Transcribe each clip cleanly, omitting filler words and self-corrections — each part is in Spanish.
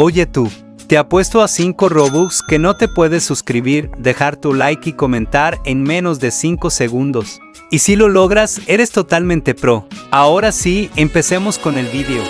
Oye tú, te apuesto a 5 Robux que no te puedes suscribir, dejar tu like y comentar en menos de 5 segundos. Y si lo logras, eres totalmente pro. Ahora sí, empecemos con el vídeo.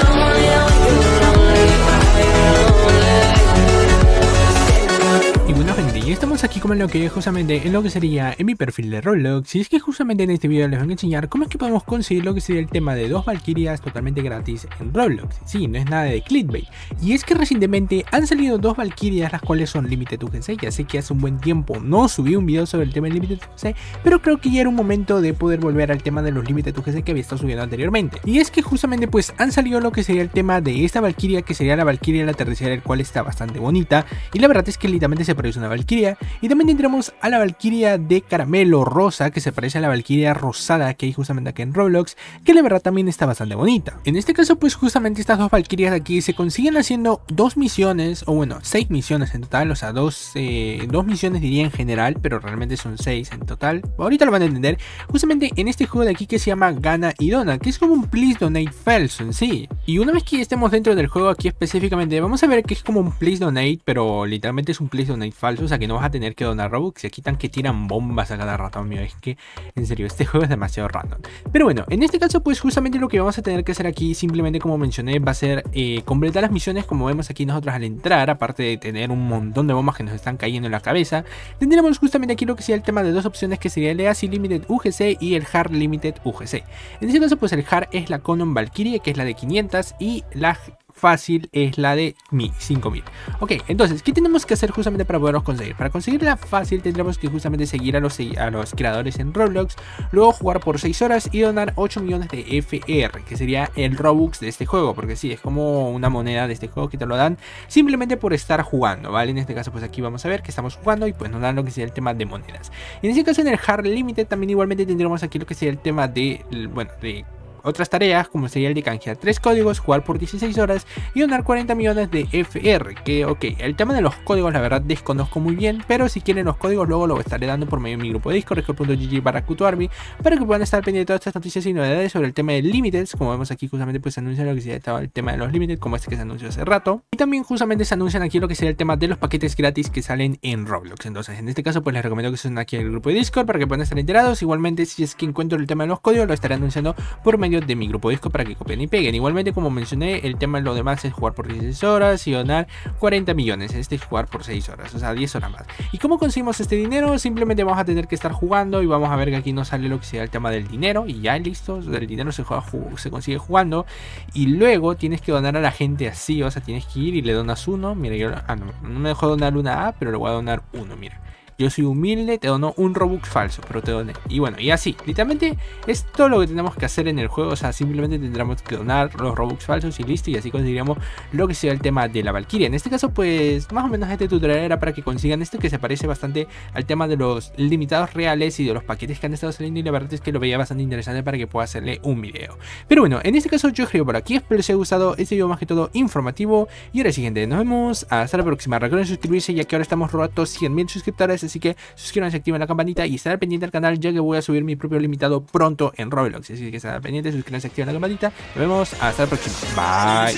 Y estamos aquí como en lo que justamente en lo que sería en mi perfil de Roblox. Y es que justamente en este video les voy a enseñar cómo es que podemos conseguir lo que sería el tema de 2 Valkyrias totalmente gratis en Roblox. Sí, no es nada de clickbait. Y es que recientemente han salido 2 Valkyrias, las cuales son Limited UGC. Ya sé que hace un buen tiempo no subí un video sobre el tema de Limited UGC, pero creo que ya era un momento de poder volver al tema de los Limited UGC que había estado subiendo anteriormente. Y es que justamente pues han salido lo que sería el tema de esta Valkyria, que sería la Valkyria la tercera, el cual está bastante bonita. Y la verdad es que literalmente se parece a una Valkyria. Y también tendremos a la Valkyria de caramelo rosa, que se parece a la Valkyria rosada que hay justamente aquí en Roblox, que la verdad también está bastante bonita. En este caso pues justamente estas 2 Valkyrias de aquí se consiguen haciendo 2 misiones, o bueno 6 misiones en total, o sea 2 misiones diría en general, pero realmente son 6 en total. Ahorita lo van a entender, justamente en este juego de aquí que se llama Gana y Dona, que es como un Please Donate falso en sí. Y una vez que estemos dentro del juego aquí específicamente, vamos a ver que es como un Please Donate, pero literalmente es un Please Donate falso, o sea que no vas a tener que donar Robux. Y aquí están que tiran bombas a cada rato, amigo. Es que, en serio, este juego es demasiado random. Pero bueno, en este caso, pues justamente lo que vamos a tener que hacer aquí, simplemente como mencioné, va a ser completar las misiones como vemos aquí nosotros al entrar. Aparte de tener un montón de bombas que nos están cayendo en la cabeza, tendremos justamente aquí lo que sería el tema de 2 opciones, que sería el Easy Limited UGC y el Hard Limited UGC. En este caso, pues el Hard es la Conan Valkyrie, que es la de 500, y la fácil es la de 5000. Ok, entonces, ¿qué tenemos que hacer justamente para poderlos conseguir? Para conseguir la fácil tendremos que justamente seguir a los creadores en Roblox, luego jugar por 6 horas y donar 8 millones de FR, que sería el Robux de este juego, porque sí, es como una moneda de este juego que te lo dan simplemente por estar jugando, ¿vale? En este caso, pues aquí vamos a ver que estamos jugando y pues nos dan lo que sería el tema de monedas. En este caso, en el Hard Limited también igualmente tendremos aquí lo que sería el tema de, bueno, de otras tareas, como sería el de canjear 3 códigos, jugar por 16 horas y donar 40 millones de FR. Que ok, el tema de los códigos la verdad desconozco muy bien, pero si quieren los códigos luego lo estaré dando por medio de mi grupo de Discord, discord.gg/cutuarmy, para que puedan estar pendientes de todas estas noticias y novedades sobre el tema de Limiteds. Como vemos aquí justamente pues se anuncia lo que sería el tema de los Limited, como este que se anunció hace rato. Y también justamente se anuncian aquí lo que sería el tema de los paquetes gratis que salen en Roblox. Entonces en este caso pues les recomiendo que se unan aquí al grupo de Discord para que puedan estar enterados. Igualmente si es que encuentro el tema de los códigos lo estaré anunciando por medio de mi grupo de Discord para que copien y peguen. Igualmente, como mencioné, el tema de lo demás es jugar por 16 horas y donar 40 millones. Este es jugar por 6 horas, o sea 10 horas más. ¿Y cómo conseguimos este dinero? Simplemente vamos a tener que estar jugando y vamos a ver que aquí nos sale lo que sea el tema del dinero y ya listo. El dinero se consigue jugando y luego tienes que donar a la gente así, o sea tienes que ir y le donas uno. Mira, yo no me dejó donar una A, pero le voy a donar uno, mira. Yo soy humilde, te dono un Robux falso, pero te doné. Y bueno, y así, literalmente es todo lo que tenemos que hacer en el juego. O sea, simplemente tendremos que donar los Robux falsos y listo. Y así conseguiremos lo que sea el tema de la Valkyria. En este caso, pues, más o menos este tutorial era para que consigan esto, que se parece bastante al tema de los limitados reales y de los paquetes que han estado saliendo. Y la verdad es que lo veía bastante interesante para que pueda hacerle un video. Pero bueno, en este caso yo creo por aquí. Espero les haya gustado este video más que todo informativo. Y ahora siguiente, nos vemos hasta la próxima. Recuerden suscribirse ya que ahora estamos robando 100.000 suscriptores. Así que suscríbanse, activen la campanita y estar pendiente al canal, ya que voy a subir mi propio limitado pronto en Roblox. Así que estar pendiente, suscríbanse, activen la campanita. Nos vemos hasta la próxima. Bye,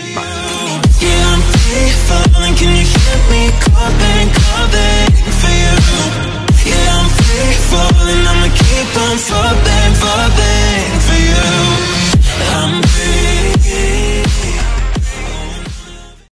bye.